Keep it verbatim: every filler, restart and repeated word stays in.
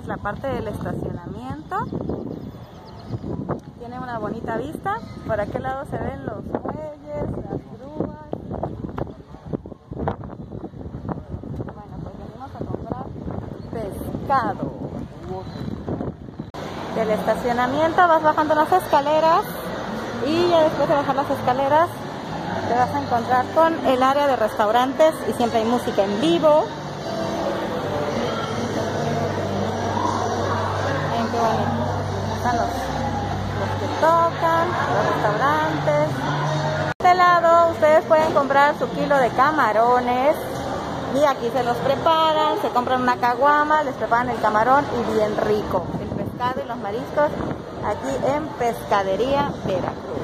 es la parte del estacionamiento. Tiene una bonita vista. Por aquel lado se ven los muelles, las grúas. Bueno, pues venimos a comprar pescado. Del estacionamiento vas bajando las escaleras y ya después de bajar las escaleras te vas a encontrar con el área de restaurantes y siempre hay música en vivo. Miren qué bonito. Están los, los que tocan, los restaurantes. De este lado ustedes pueden comprar su kilo de camarones y aquí se los preparan, se compran una caguama, les preparan el camarón y bien rico. El pescado y los mariscos aquí en Pescadería Veracruz.